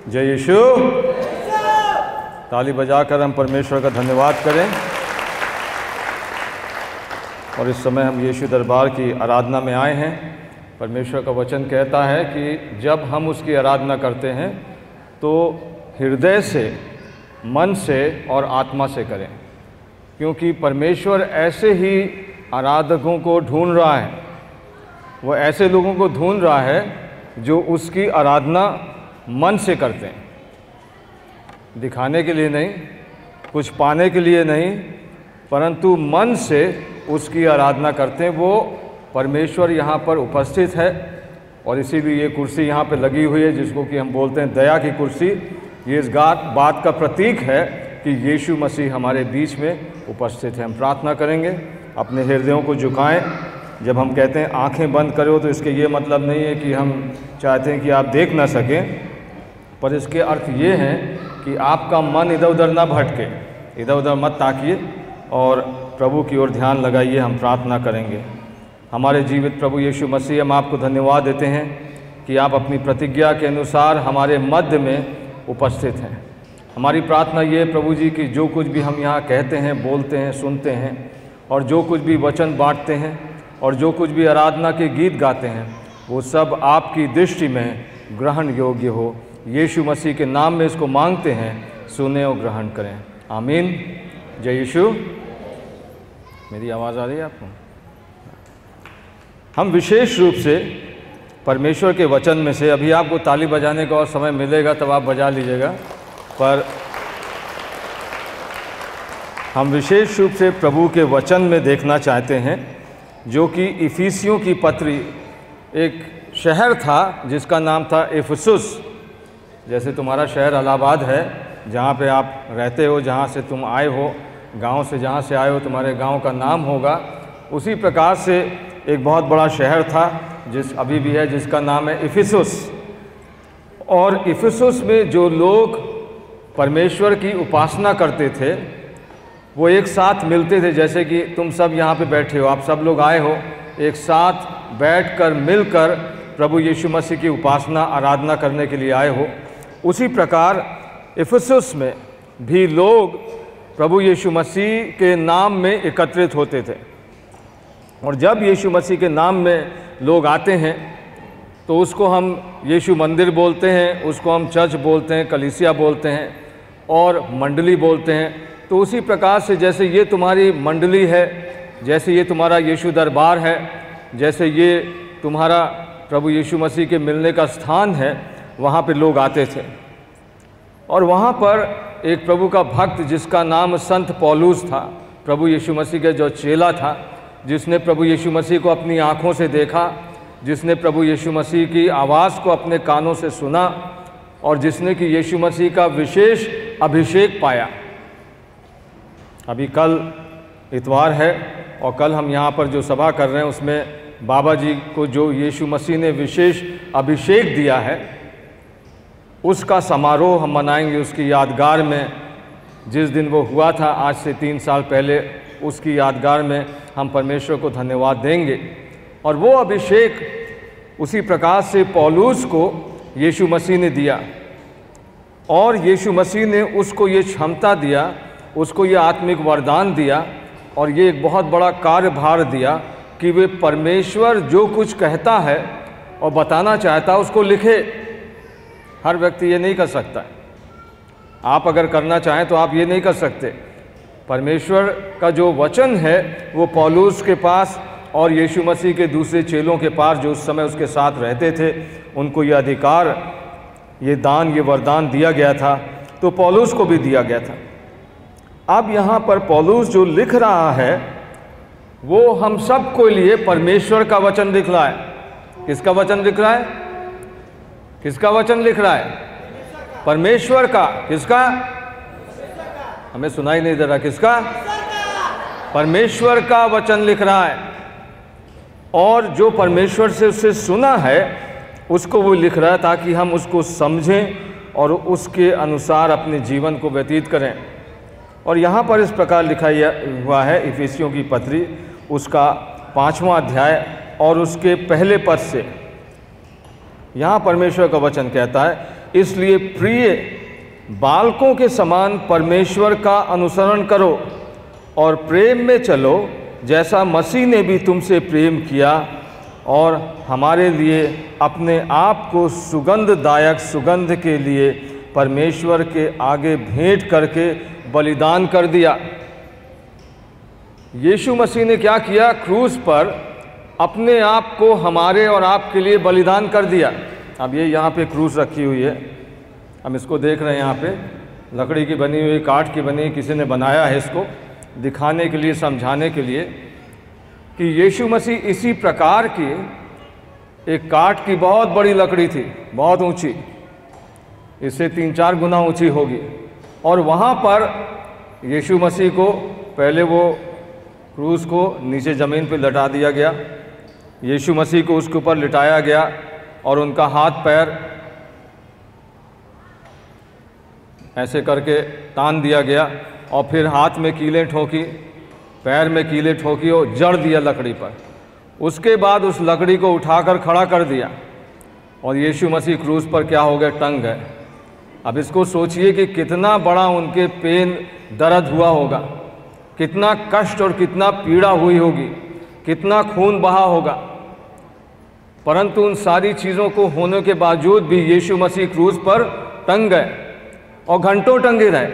जय यीशु। ताली बजाकर हम परमेश्वर का धन्यवाद करें। और इस समय हम यीशु दरबार की आराधना में आए हैं। परमेश्वर का वचन कहता है कि जब हम उसकी आराधना करते हैं तो हृदय से, मन से और आत्मा से करें, क्योंकि परमेश्वर ऐसे ही आराधकों को ढूंढ रहा है। वो ऐसे लोगों को ढूंढ रहा है जो उसकी आराधना मन से करते हैं, दिखाने के लिए नहीं, कुछ पाने के लिए नहीं, परंतु मन से उसकी आराधना करते हैं। वो परमेश्वर यहाँ पर उपस्थित है और इसीलिए ये कुर्सी यहाँ पे लगी हुई है, जिसको कि हम बोलते हैं दया की कुर्सी। ये इस बात का प्रतीक है कि यीशु मसीह हमारे बीच में उपस्थित है। हम प्रार्थना करेंगे, अपने हृदयों को झुकाएं। जब हम कहते हैं आंखें बंद करो, तो इसके ये मतलब नहीं है कि हम चाहते हैं कि आप देख ना सकें, पर इसके अर्थ ये हैं कि आपका मन इधर उधर ना भटके, इधर उधर मत ताकिए और प्रभु की ओर ध्यान लगाइए। हम प्रार्थना करेंगे। हमारे जीवित प्रभु यीशु मसीह, हम आपको धन्यवाद देते हैं कि आप अपनी प्रतिज्ञा के अनुसार हमारे मध्य में उपस्थित हैं। हमारी प्रार्थना ये प्रभु जी कि जो कुछ भी हम यहाँ कहते हैं, बोलते हैं, सुनते हैं और जो कुछ भी वचन बांटते हैं और जो कुछ भी आराधना के गीत गाते हैं, वो सब आपकी दृष्टि में ग्रहण योग्य हो। यीशु मसीह के नाम में इसको मांगते हैं, सुने और ग्रहण करें। आमीन। जय यीशु। मेरी आवाज़ आ रही है आपको? हम विशेष रूप से परमेश्वर के वचन में से, अभी आपको ताली बजाने का और समय मिलेगा तब आप बजा लीजिएगा, पर हम विशेष रूप से प्रभु के वचन में देखना चाहते हैं, जो कि इफिसियों की पत्री, एक शहर था जिसका नाम था इफिसुस। जैसे तुम्हारा शहर इलाहाबाद है, जहाँ पे आप रहते हो, जहाँ से तुम आए हो, गांव से जहाँ से आए हो, तुम्हारे गांव का नाम होगा। उसी प्रकार से एक बहुत बड़ा शहर था अभी भी है, जिसका नाम है इफिसुस। और इफिसुस में जो लोग परमेश्वर की उपासना करते थे, वो एक साथ मिलते थे। जैसे कि तुम सब यहाँ पे बैठे हो, आप सब लोग आए हो, एक साथ बैठकर मिलकर प्रभु यीशु मसीह की उपासना, आराधना करने के लिए आए हो। उसी प्रकार इफिसुस में भी लोग प्रभु यीशु मसीह के नाम में एकत्रित होते थे। और जब यीशु मसीह के नाम में लोग आते हैं तो उसको हम यीशु मंदिर बोलते हैं, उसको हम चर्च बोलते हैं, कलीसिया बोलते हैं और मंडली बोलते हैं। तो उसी प्रकार से जैसे ये तुम्हारी मंडली है, जैसे ये तुम्हारा यीशु दरबार है, जैसे ये तुम्हारा प्रभु यीशु मसीह के मिलने का स्थान है, वहाँ पे लोग आते थे। और वहाँ पर एक प्रभु का भक्त जिसका नाम संत पौलुस था, प्रभु यीशु मसीह का जो चेला था, जिसने प्रभु यीशु मसीह को अपनी आँखों से देखा, जिसने प्रभु यीशु मसीह की आवाज़ को अपने कानों से सुना और जिसने कि यीशु मसीह का विशेष अभिषेक पाया। अभी कल इतवार है और कल हम यहाँ पर जो सभा कर रहे हैं, उसमें बाबा जी को जो यीशु मसीह ने विशेष अभिषेक दिया है, उसका समारोह हम मनाएंगे। उसकी यादगार में, जिस दिन वो हुआ था आज से 3 साल पहले, उसकी यादगार में हम परमेश्वर को धन्यवाद देंगे। और वो अभिषेक उसी प्रकार से पौलुस को यीशु मसीह ने दिया और यीशु मसीह ने उसको ये क्षमता दिया, उसको ये आत्मिक वरदान दिया और ये एक बहुत बड़ा कार्यभार दिया कि वे परमेश्वर जो कुछ कहता है और बताना चाहता है उसको लिखे। हर व्यक्ति ये नहीं कर सकता है। आप अगर करना चाहें तो आप ये नहीं कर सकते। परमेश्वर का जो वचन है वो पौलुस के पास और यीशु मसीह के दूसरे चेलों के पास, जो उस समय उसके साथ रहते थे, उनको ये अधिकार, ये दान, ये वरदान दिया गया था। तो पौलुस को भी दिया गया था। अब यहाँ पर पौलुस जो लिख रहा है वो हम सब को लिए परमेश्वर का वचन लिख रहा है। किसका वचन लिख रहा है? किसका वचन लिख रहा है? परमेश्वर का। किसका? हमें सुनाई नहीं दे रहा। किसका? परमेश्वर का वचन लिख रहा है। और जो परमेश्वर से उससे सुना है उसको वो लिख रहा है ताकि हम उसको समझें और उसके अनुसार अपने जीवन को व्यतीत करें। और यहाँ पर इस प्रकार लिखा हुआ है इफिसियों की पत्री, उसका 5वां अध्याय और उसके पहले पद से। यहाँ परमेश्वर का वचन कहता है, इसलिए प्रिय बालकों के समान परमेश्वर का अनुसरण करो और प्रेम में चलो, जैसा मसीह ने भी तुमसे प्रेम किया और हमारे लिए अपने आप को सुगंधदायक सुगंध के लिए परमेश्वर के आगे भेंट करके बलिदान कर दिया। यीशु मसीह ने क्या किया? क्रूस पर अपने आप को हमारे और आपके लिए बलिदान कर दिया। अब ये यहाँ पे क्रूस रखी हुई है, हम इसको देख रहे हैं। यहाँ पे लकड़ी की बनी हुई, काठ की बनी, किसी ने बनाया है इसको दिखाने के लिए, समझाने के लिए कि यीशु मसीह इसी प्रकार की एक काठ की बहुत बड़ी लकड़ी थी, बहुत ऊंची, इससे 3-4 गुना ऊंची होगी। और वहाँ पर यीशु मसीह को पहले वो क्रूस को नीचे ज़मीन पर लटा दिया गया, यीशु मसीह को उसके ऊपर लिटाया गया और उनका हाथ पैर ऐसे करके तान दिया गया और फिर हाथ में कीलें ठोकी, पैर में कीलें ठोकी और जड़ दिया लकड़ी पर। उसके बाद उस लकड़ी को उठाकर खड़ा कर दिया और यीशु मसीह क्रूस पर क्या हो गए? टंग गए। अब इसको सोचिए कि कितना बड़ा उनके पेन दर्द हुआ होगा, कितना कष्ट और कितना पीड़ा हुई होगी, कितना खून बहा होगा। परंतु उन सारी चीज़ों को होने के बावजूद भी यीशु मसीह क्रूस पर टंग गए और घंटों टंगे रहे।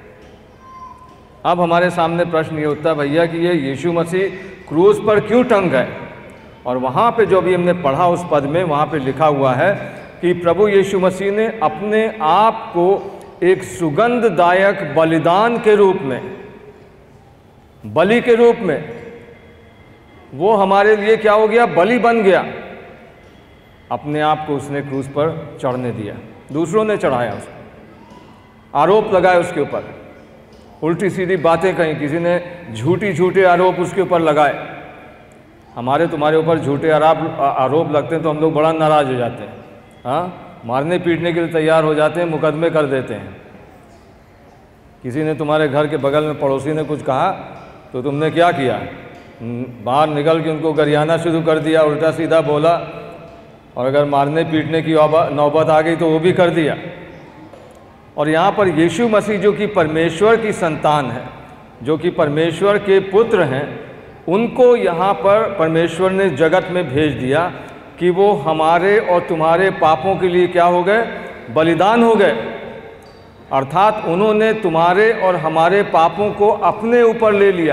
अब हमारे सामने प्रश्न ये उठता है, भैया कि ये यीशु मसीह क्रूस पर क्यों टंग गए? और वहाँ पे जो भी हमने पढ़ा उस पद में, वहाँ पे लिखा हुआ है कि प्रभु यीशु मसीह ने अपने आप को एक सुगंधदायक बलिदान के रूप में, बलि के रूप में, वो हमारे लिए क्या हो गया? बलि बन गया। अपने आप को उसने क्रूस पर चढ़ने दिया, दूसरों ने चढ़ाया उसको, आरोप लगाए उसके ऊपर, उल्टी सीधी बातें कहीं, किसी ने झूठे आरोप उसके ऊपर लगाए। हमारे तुम्हारे ऊपर झूठे आरोप लगते हैं तो हम लोग बड़ा नाराज़ हो जाते हैं, हाँ, मारने पीटने के लिए तैयार हो जाते हैं, मुकदमे कर देते हैं। किसी ने तुम्हारे घर के बगल में पड़ोसी ने कुछ कहा तो तुमने क्या किया? बाहर निकल के उनको गरियाना शुरू कर दिया, उल्टा सीधा बोला, और अगर मारने पीटने की नौबत आ गई तो वो भी कर दिया। और यहाँ पर यीशु मसीह जो कि परमेश्वर की संतान है, जो कि परमेश्वर के पुत्र हैं, उनको यहाँ पर परमेश्वर ने जगत में भेज दिया कि वो हमारे और तुम्हारे पापों के लिए क्या हो गए? बलिदान हो गए। अर्थात उन्होंने तुम्हारे और हमारे पापों को अपने ऊपर ले लिया।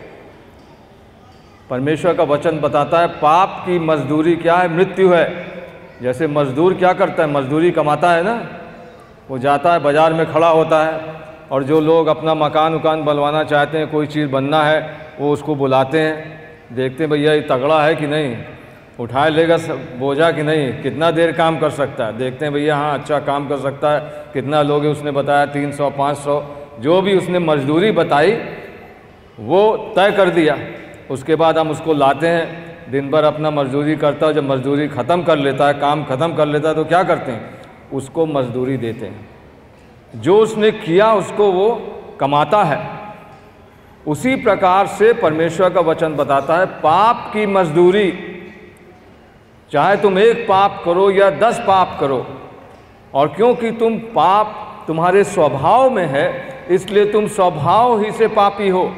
परमेश्वर का वचन बताता है पाप की मजदूरी क्या है? मृत्यु है। जैसे मजदूर क्या करता है? मजदूरी कमाता है ना, वो जाता है बाज़ार में खड़ा होता है, और जो लोग अपना मकान उकान बनवाना चाहते हैं, कोई चीज़ बनना है, वो उसको बुलाते हैं, देखते हैं भैया ये तगड़ा है कि नहीं, उठाए लेगा बोझा कि नहीं, कितना देर काम कर सकता है, देखते हैं भैया हाँ अच्छा काम कर सकता है, कितना लोग हैं उसने बताया 300 500, जो भी उसने मजदूरी बताई वो तय कर दिया। उसके बाद हम उसको लाते हैं, दिन भर अपना मजदूरी करता है, जब मजदूरी ख़त्म कर लेता है, काम ख़त्म कर लेता है, तो क्या करते हैं? उसको मजदूरी देते हैं। जो उसने किया उसको वो कमाता है। उसी प्रकार से परमेश्वर का वचन बताता है पाप की मजदूरी, चाहे तुम 1 पाप करो या 10 पाप करो, और क्योंकि तुम पाप तुम्हारे स्वभाव में है, इसलिए तुम स्वभाव ही से पापी हो।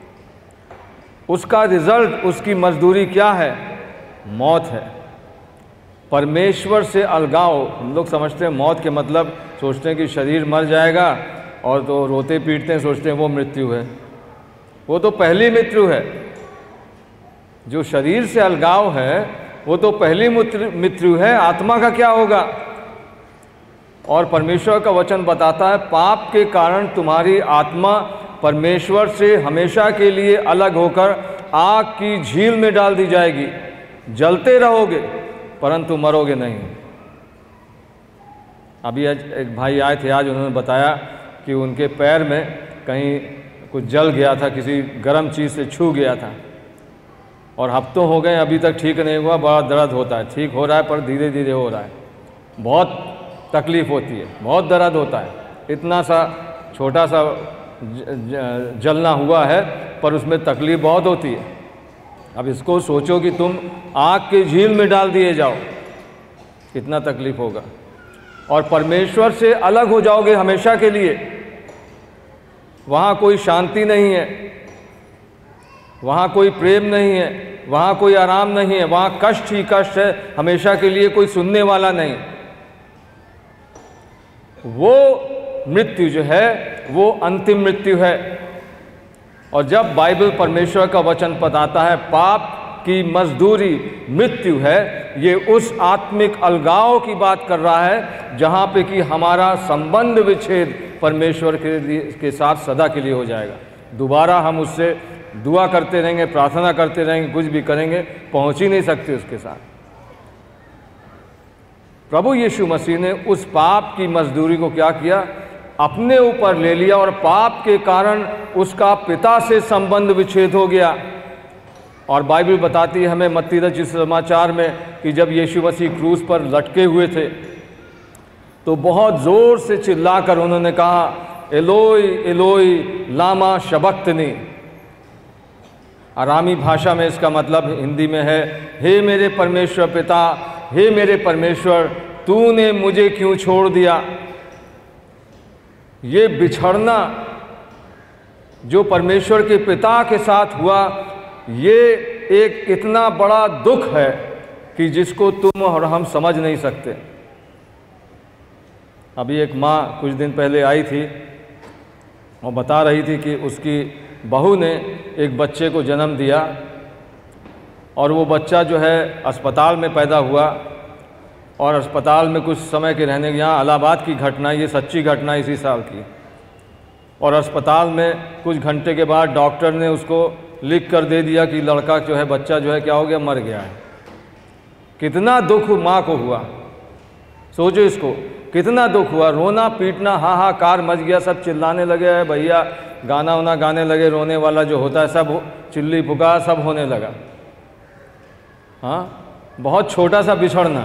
उसका रिजल्ट, उसकी मजदूरी क्या है? मौत है। परमेश्वर से अलगाव। हम लोग समझते हैं मौत के मतलब, सोचते हैं कि शरीर मर जाएगा, और तो रोते पीटते हैं, सोचते हैं वो मृत्यु है। वो तो पहली मृत्यु है। जो शरीर से अलगाव है वो तो पहली मृत्यु है। आत्मा का क्या होगा? और परमेश्वर का वचन बताता है पाप के कारण तुम्हारी आत्मा परमेश्वर से हमेशा के लिए अलग होकर आग की झील में डाल दी जाएगी। जलते रहोगे परंतु मरोगे नहीं। अभी एक भाई आए थे आज, उन्होंने बताया कि उनके पैर में कहीं कुछ जल गया था, किसी गर्म चीज़ से छू गया था, और हफ्तों हो गए अभी तक ठीक नहीं हुआ। बड़ा दर्द होता है, ठीक हो रहा है पर धीरे धीरे हो रहा है, बहुत तकलीफ़ होती है, बहुत दर्द होता है। इतना सा छोटा सा जलना हुआ है पर उसमें तकलीफ़ बहुत होती है। अब इसको सोचो कि तुम आग की झील में डाल दिए जाओ, कितना तकलीफ़ होगा। और परमेश्वर से अलग हो जाओगे हमेशा के लिए। वहाँ कोई शांति नहीं है, वहाँ कोई प्रेम नहीं है, वहाँ कोई आराम नहीं है, वहाँ कष्ट ही कष्ट है हमेशा के लिए, कोई सुनने वाला नहीं। वो मृत्यु जो है वो अंतिम मृत्यु है। और जब बाइबल परमेश्वर का वचन बताता है पाप की मजदूरी मृत्यु है, ये उस आत्मिक अलगाव की बात कर रहा है जहाँ पे कि हमारा संबंध विच्छेद परमेश्वर के साथ सदा के लिए हो जाएगा। दोबारा हम उससे दुआ करते रहेंगे, प्रार्थना करते रहेंगे, कुछ भी करेंगे, पहुँच ही नहीं सकते उसके साथ। प्रभु यीशु मसीह ने उस पाप की मजदूरी को क्या किया, अपने ऊपर ले लिया, और पाप के कारण उसका पिता से संबंध विच्छेद हो गया। और बाइबल बताती है हमें मत्ती रचित समाचार में कि जब यीशु मसीह क्रूस पर लटके हुए थे तो बहुत ज़ोर से चिल्लाकर उन्होंने कहा, एलोई एलोई लामा शबक्तनी। अरामी भाषा में इसका मतलब हिंदी में है, हे मेरे परमेश्वर पिता, हे मेरे परमेश्वर, तूने मुझे क्यों छोड़ दिया। ये बिछड़ना जो परमेश्वर के पिता के साथ हुआ, ये एक इतना बड़ा दुख है कि जिसको तुम और हम समझ नहीं सकते। अभी एक माँ कुछ दिन पहले आई थी और बता रही थी कि उसकी बहू ने एक बच्चे को जन्म दिया और वो बच्चा जो है अस्पताल में पैदा हुआ, और अस्पताल में कुछ समय के रहने के, यहाँ इलाहाबाद की घटना, ये सच्ची घटना इसी साल की। और अस्पताल में कुछ घंटे के बाद डॉक्टर ने उसको लिख कर दे दिया कि लड़का जो है, बच्चा जो है क्या हो गया, मर गया है। कितना दुख माँ को हुआ, सोचो इसको, कितना दुख हुआ। रोना पीटना हाहाकार मच गया, सब चिल्लाने लगे हैं भैया, गाना वाना गाने लगे, रोने वाला जो होता है सब चिल्ली पुकार सब होने लगा। हाँ, बहुत छोटा सा बिछड़ना।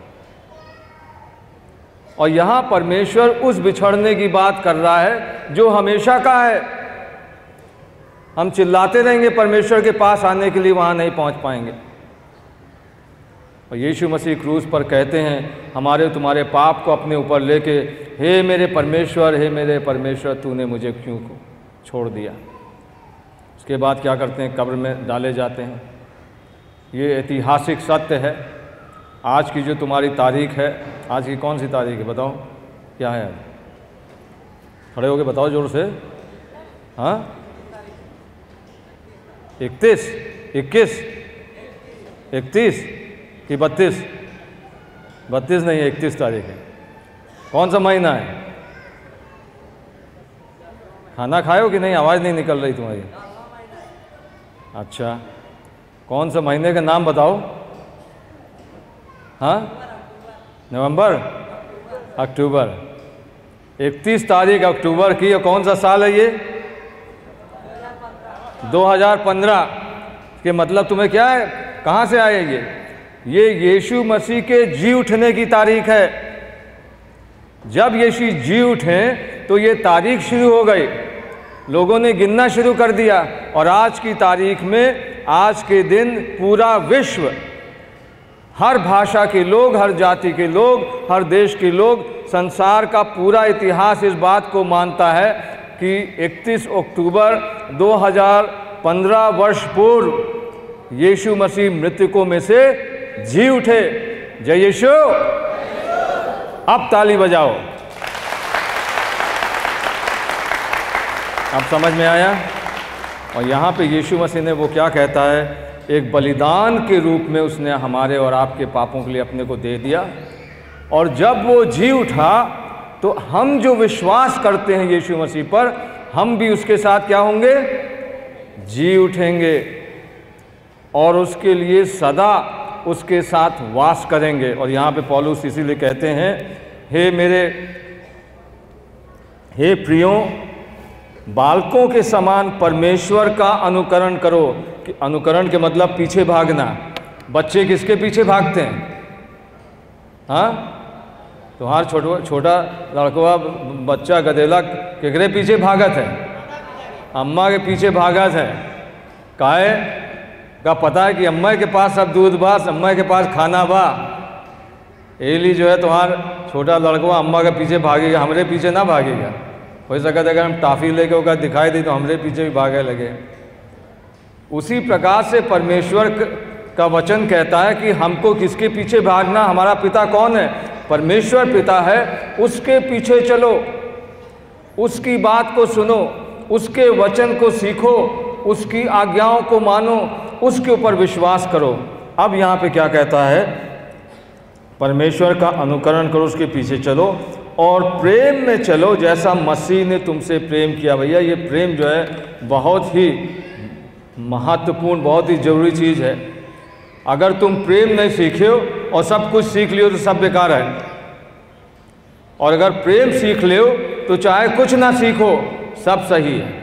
और यहाँ परमेश्वर उस बिछड़ने की बात कर रहा है जो हमेशा का है। हम चिल्लाते रहेंगे परमेश्वर के पास आने के लिए, वहाँ नहीं पहुँच पाएंगे। और यीशु मसीह क्रूस पर कहते हैं, हमारे तुम्हारे पाप को अपने ऊपर लेके, हे मेरे परमेश्वर, हे मेरे परमेश्वर, तूने मुझे क्यों छोड़ दिया। उसके बाद क्या करते हैं, कब्र में डाले जाते हैं। ये ऐतिहासिक सत्य है। आज की जो तुम्हारी तारीख है, आज की कौन सी तारीख है बताओ, क्या है आज? खड़े होके बताओ जोर से। हाँ, 31, 21, 31 कि 32? 32 नहीं है, 31 तारीख है। कौन सा महीना है? खाना खाए हो कि नहीं? आवाज़ नहीं निकल रही तुम्हारी। अच्छा, कौन सा महीने का नाम बताओ। हाँ, नवंबर, अक्टूबर। 31 तारीख अक्टूबर की। और कौन सा साल है ये? 2015 के मतलब तुम्हें क्या है, कहाँ से आए ये यीशु मसीह के जी उठने की तारीख है। जब यीशु जी उठे तो ये तारीख शुरू हो गई, लोगों ने गिनना शुरू कर दिया। और आज की तारीख में, आज के दिन पूरा विश्व, हर भाषा के लोग, हर जाति के लोग, हर देश के लोग, संसार का पूरा इतिहास इस बात को मानता है कि 31 अक्टूबर 2015 वर्ष पूर्व यीशु मसीह मृतकों में से जी उठे। जय यीशु। अब ताली बजाओ। अब समझ में आया। और यहाँ पे यीशु मसीह ने वो क्या कहता है, एक बलिदान के रूप में उसने हमारे और आपके पापों के लिए अपने को दे दिया। और जब वो जी उठा तो हम जो विश्वास करते हैं यीशु मसीह पर, हम भी उसके साथ क्या होंगे, जी उठेंगे और उसके लिए सदा उसके साथ वास करेंगे। और यहाँ पे पौलुस इसीलिए कहते हैं, हे प्रियो, बालकों के समान परमेश्वर का अनुकरण करो। अनुकरण के मतलब पीछे भागना। बच्चे किसके पीछे भागते हैं? हाँ, तुम्हारा छोटा लड़का बच्चा गधेला केकरे पीछे भागत है? अम्मा के पीछे भागत है। काहे का पता है कि अम्मा के पास सब दूध बा, अम्मा के पास खाना बा। एली जो है तुम्हारा छोटा लड़का अम्मा के पीछे भागेगा, हमरे पीछे ना भागेगा। हो सकता है अगर हम टाफ़ी लेके होकर दिखाई दी तो हमरे पीछे भी भागे लगे। उसी प्रकार से परमेश्वर का वचन कहता है कि हमको किसके पीछे भागना, हमारा पिता कौन है? परमेश्वर पिता है, उसके पीछे चलो, उसकी बात को सुनो, उसके वचन को सीखो, उसकी आज्ञाओं को मानो, उसके ऊपर विश्वास करो। अब यहाँ पे क्या कहता है? परमेश्वर का अनुकरण करो, उसके पीछे चलो और प्रेम में चलो जैसा मसीह ने तुमसे प्रेम किया। भैया ये प्रेम जो है बहुत ही महत्वपूर्ण, बहुत ही ज़रूरी चीज़ है। अगर तुम प्रेम नहीं सीखे हो और सब कुछ सीख लियो तो सब बेकार है, और अगर प्रेम सीख लियो तो चाहे कुछ ना सीखो सब सही है।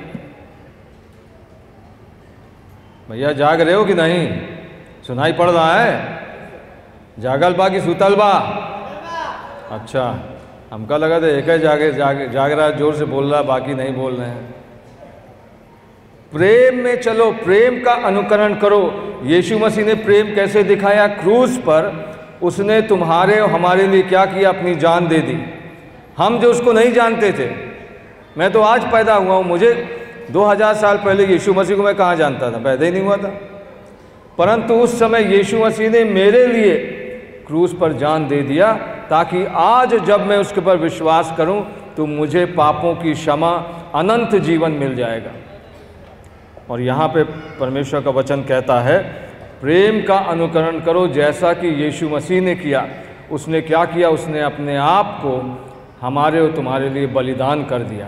भैया जाग रहे हो कि नहीं? सुनाई पड़ रहा है? जागल बा कि सुतल बा? अच्छा, हमका लगा था एक ही जाग रहा है, जोर से बोल रहा है, बाकी नहीं बोल रहे हैं। प्रेम में चलो, प्रेम का अनुकरण करो। यीशु मसीह ने प्रेम कैसे दिखाया? क्रूस पर उसने तुम्हारे और हमारे लिए क्या किया? अपनी जान दे दी। हम जो उसको नहीं जानते थे, मैं तो आज पैदा हुआ हूँ, मुझे 2000 साल पहले यीशु मसीह को मैं कहाँ जानता था? पैदा ही नहीं हुआ था। परंतु उस समय यीशु मसीह ने मेरे लिए क्रूस पर जान दे दिया, ताकि आज जब मैं उसके पर विश्वास करूं तो मुझे पापों की क्षमा, अनंत जीवन मिल जाएगा। और यहाँ पे परमेश्वर का वचन कहता है प्रेम का अनुकरण करो जैसा कि यीशु मसीह ने किया। उसने क्या किया? उसने अपने आप को हमारे और तुम्हारे लिए बलिदान कर दिया।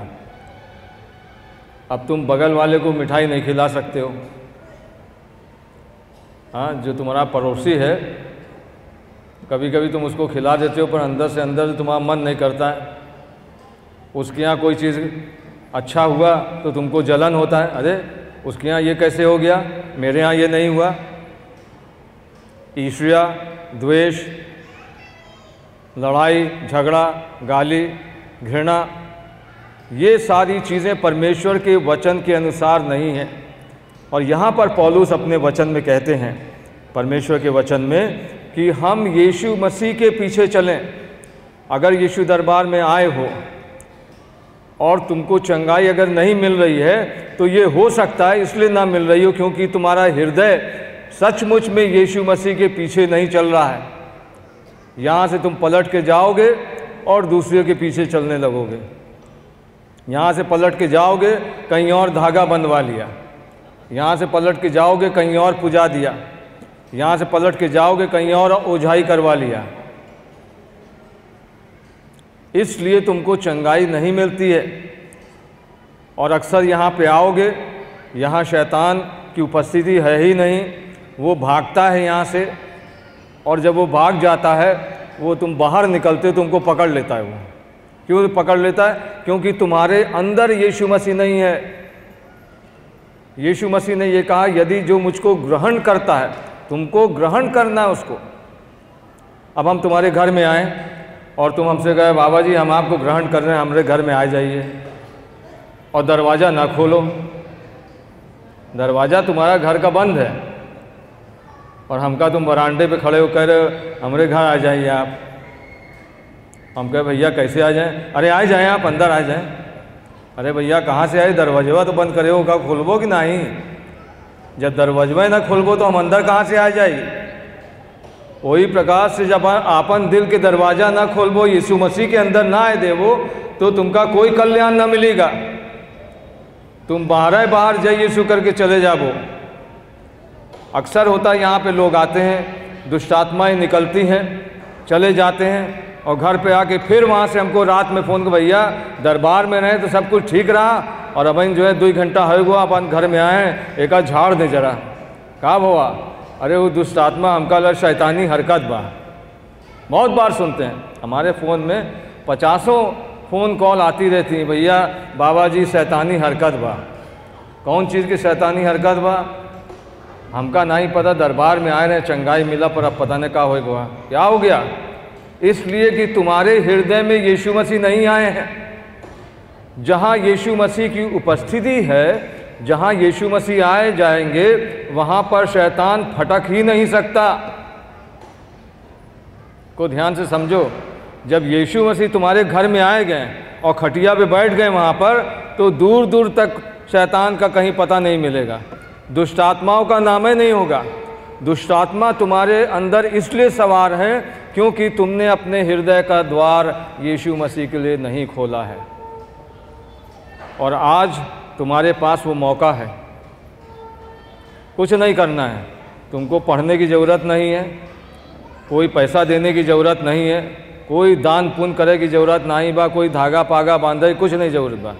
अब तुम बगल वाले को मिठाई नहीं खिला सकते हो, हाँ, जो तुम्हारा पड़ोसी है, कभी कभी तुम उसको खिला देते हो पर अंदर से अंदर तुम्हारा मन नहीं करता है। उसके यहाँ कोई चीज़ अच्छा हुआ तो तुमको जलन होता है, अरे उसके यहाँ ये कैसे हो गया, मेरे यहाँ ये नहीं हुआ। ईर्ष्या, द्वेष, लड़ाई झगड़ा, गाली, घृणा, ये सारी चीज़ें परमेश्वर के वचन के अनुसार नहीं हैं। और यहाँ पर पौलुस अपने वचन में कहते हैं, परमेश्वर के वचन में, कि हम यीशु मसीह के पीछे चलें। अगर यीशु दरबार में आए हो और तुमको चंगाई अगर नहीं मिल रही है तो ये हो सकता है इसलिए ना मिल रही हो क्योंकि तुम्हारा हृदय सचमुच में यीशु मसीह के पीछे नहीं चल रहा है। यहाँ से तुम पलट के जाओगे और दूसरे के पीछे चलने लगोगे। यहाँ से पलट के जाओगे, कहीं और धागा बंधवा लिया। यहाँ से पलट के जाओगे, कहीं और पुजा दिया। यहाँ से पलट के जाओगे, कहीं और ओझाई करवा लिया। इसलिए तुमको चंगाई नहीं मिलती है। और अक्सर यहाँ पे आओगे, यहाँ शैतान की उपस्थिति है ही नहीं, वो भागता है यहाँ से, और जब वो भाग जाता है वो तुम बाहर निकलते तुमको पकड़ लेता है। वो क्यों पकड़ लेता है? क्योंकि तुम्हारे अंदर यीशु मसीह नहीं है। यीशु मसीह ने ये कहा, यदि जो मुझको ग्रहण करता है, तुमको ग्रहण करना है उसको। अब हम तुम्हारे घर में आए और तुम हमसे कहे, बाबा जी हम आपको ग्रहण कर रहे हैं, हमारे घर में आ जाइए, और दरवाज़ा ना खोलो। दरवाज़ा तुम्हारा घर का बंद है और हमका तुम बरामदे पे खड़े हो कह रहे हो हमारे घर आ जाइए आप। हम कहे भैया कैसे आ जाएं? अरे आ जाएं, आप अंदर आ जाएं। अरे भैया कहाँ से आए? दरवाजा तो बंद करे हो, का खोलबो कि नहीं? जब दरवाजा ना खोलबो तो हम अंदर कहाँ से आ जाइए? वही प्रकार से जब आपन दिल के दरवाज़ा ना खोलबो, यीशु मसीह के अंदर ना आए देवो, तो तुमका कोई कल्याण ना मिलेगा। तुम बाहर जाइए यीशु करके चले जाबो। अक्सर होता है यहाँ पे लोग आते हैं, दुष्ट आत्माएं निकलती हैं, चले जाते हैं, और घर पे आके फिर वहाँ से हमको रात में फ़ोन कर, भैया दरबार में रहे तो सब कुछ ठीक रहा, और अब जो है 2 घंटा हो गया अपन घर में आए, एक आध झाड़ दे जरा। कहाँ हुआ? अरे वो दुष्ट आत्मा हमका लग शैतानी हरकत बा। बहुत बार सुनते हैं हमारे फ़ोन में, 50 फ़ोन कॉल आती रहती हैं, भैया बाबा जी शैतानी हरकत बा। कौन चीज़ की शैतानी हरकत बा? हमका नहीं पता। दरबार में आए रहे, चंगाई मिला, पर अब पता नहीं क्या हो गया। क्या हो गया? इसलिए कि तुम्हारे हृदय में यीशु मसीह नहीं आए हैं। जहाँ यीशु मसीह की उपस्थिति है, जहाँ यीशु मसीह आए जाएंगे, वहाँ पर शैतान फटक ही नहीं सकता। को ध्यान से समझो। जब यीशु मसीह तुम्हारे घर में आए गए और खटिया पे बैठ गए वहाँ पर, तो दूर दूर तक शैतान का कहीं पता नहीं मिलेगा, दुष्ट आत्माओं का नाम ही नहीं होगा। दुष्ट आत्मा तुम्हारे अंदर इसलिए सवार है क्योंकि तुमने अपने हृदय का द्वार यीशु मसीह के लिए नहीं खोला है। और आज तुम्हारे पास वो मौका है। कुछ नहीं करना है, तुमको पढ़ने की ज़रूरत नहीं है, कोई पैसा देने की ज़रूरत नहीं है, कोई दान पुण्य करे की ज़रूरत नहीं बा, कोई धागा पागा बांधे कुछ नहीं ज़रूरत बा।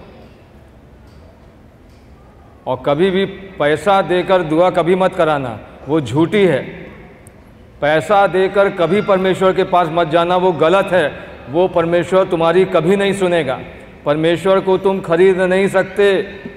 और कभी भी पैसा देकर दुआ कभी मत कराना, वो झूठी है। पैसा देकर कभी परमेश्वर के पास मत जाना, वो गलत है। वो परमेश्वर तुम्हारी कभी नहीं सुनेगा। परमेश्वर को तुम खरीद नहीं सकते।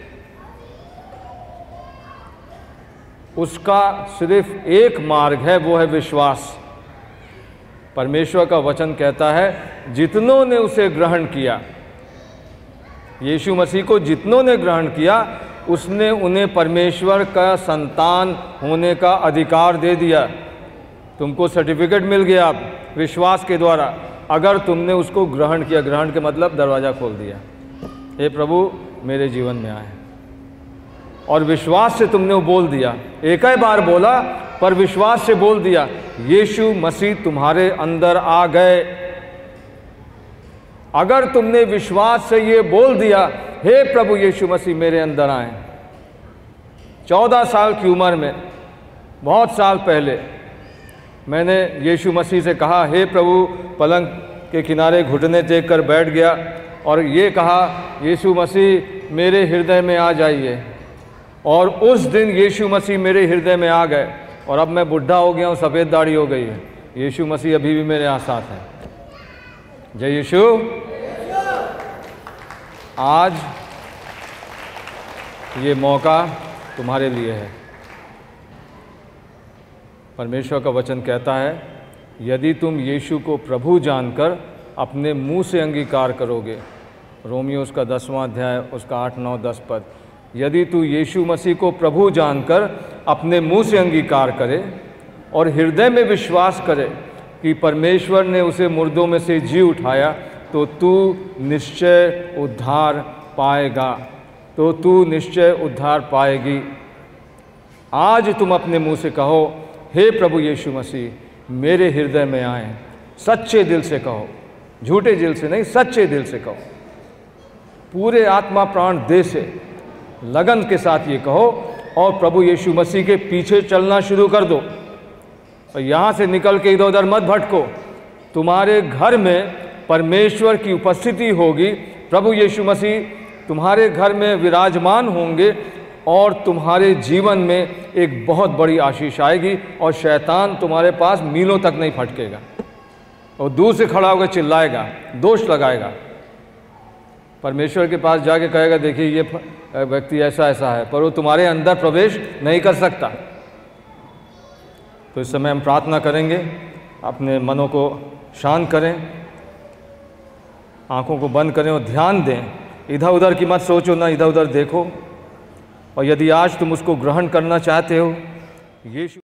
उसका सिर्फ एक मार्ग है, वो है विश्वास। परमेश्वर का वचन कहता है जितनों ने उसे ग्रहण किया, यीशु मसीह को जितनों ने ग्रहण किया, उसने उन्हें परमेश्वर का संतान होने का अधिकार दे दिया। तुमको सर्टिफिकेट मिल गया आप विश्वास के द्वारा, अगर तुमने उसको ग्रहण किया। ग्रहण के मतलब दरवाज़ा खोल दिया, हे प्रभु मेरे जीवन में आए। और विश्वास से तुमने वो बोल दिया, एक ही बार बोला पर विश्वास से बोल दिया, यीशु मसीह तुम्हारे अंदर आ गए। अगर तुमने विश्वास से ये बोल दिया, हे प्रभु यीशु मसीह मेरे अंदर आए। 14 साल की उम्र में, बहुत साल पहले, मैंने यीशु मसीह से कहा, हे प्रभु, पलंग के किनारे घुटने टेक कर बैठ गया और ये कहा, यीशु मसीह मेरे हृदय में आ जाइए। और उस दिन यीशु मसीह मेरे हृदय में आ गए। और अब मैं बुढ़ा हो गया हूँ, सफ़ेद दाढ़ी हो गई है, यीशु मसीह अभी भी मेरे साथ है। जय यीशु। आज ये मौका तुम्हारे लिए है। परमेश्वर का वचन कहता है, यदि तुम यीशु को प्रभु जानकर अपने मुंह से अंगीकार करोगे, रोमियो उसका 10वां अध्याय उसका 8, 9, 10 पद, यदि तू यीशु मसीह को प्रभु जानकर अपने मुंह से अंगीकार करे और हृदय में विश्वास करे कि परमेश्वर ने उसे मुर्दों में से जी उठाया, तो तू निश्चय उद्धार पाएगा। तो तू निश्चय उद्धार पाएगी। आज तुम अपने मुंह से कहो, हे प्रभु यीशु मसीह मेरे हृदय में आए। सच्चे दिल से कहो, झूठे दिल से नहीं, सच्चे दिल से कहो। पूरे आत्मा प्राण देह से लगन के साथ ये कहो और प्रभु यीशु मसीह के पीछे चलना शुरू कर दो। और यहाँ से निकल के इधर उधर मत भटको। तुम्हारे घर में परमेश्वर की उपस्थिति होगी, प्रभु यीशु मसीह तुम्हारे घर में विराजमान होंगे और तुम्हारे जीवन में एक बहुत बड़ी आशीष आएगी और शैतान तुम्हारे पास मीलों तक नहीं फटकेगा और दूर से खड़ा होकर चिल्लाएगा, दोष लगाएगा। परमेश्वर के पास जाके कहेगा, देखिए ये व्यक्ति ऐसा ऐसा है, पर वो तुम्हारे अंदर प्रवेश नहीं कर सकता। तो इस समय हम प्रार्थना करेंगे, अपने मनों को शांत करें, आंखों को बंद करें और ध्यान दें। इधर उधर की मत सोचो, ना इधर उधर देखो। और यदि आज तुम उसको ग्रहण करना चाहते हो, यीशु